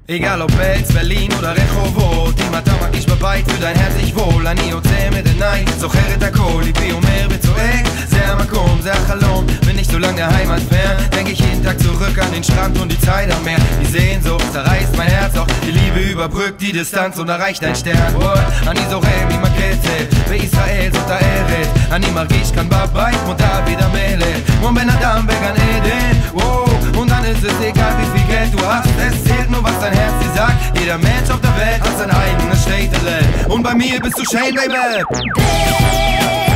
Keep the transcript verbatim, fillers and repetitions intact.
Egal ob Wels, Berlin oder Rehovot, Imata mag ich bereit für dein Herz ich wohl. אני יוצא מדינאי, זוכר את הכל, ליבי אומר וצועק, זה המקום, זה החלום, bin nicht so lang der Heimat fern, denk ich jeden Tag zurück an den Strand und die Zeit am Meer. Die Sehnsucht zerreißt mein Herz, doch die Liebe überbrückt die Distanz und erreicht ein Stern. אני זוכר ממקצת, בישראל זאת הארץ, אני מרגיש כאן בבית כמו דוד המלך, כמו בן אדם בגן עדן, wow. Und dann ist es egal wie viel Geld du hast, es zählt nur was dein Herz dir sagt. Jeder Mensch auf der Welt hat sein eigenes Städtele und bei mir bist du Shane, Baby.